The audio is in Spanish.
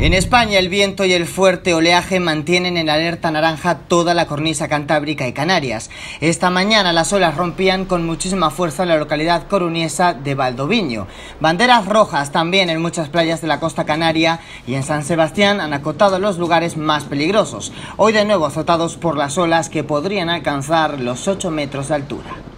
En España, el viento y el fuerte oleaje mantienen en alerta naranja toda la cornisa cantábrica y Canarias. Esta mañana las olas rompían con muchísima fuerza en la localidad coruñesa de Valdoviño. Banderas rojas también en muchas playas de la costa canaria, y en San Sebastián han acotado los lugares más peligrosos. Hoy de nuevo azotados por las olas que podrían alcanzar los 8 metros de altura.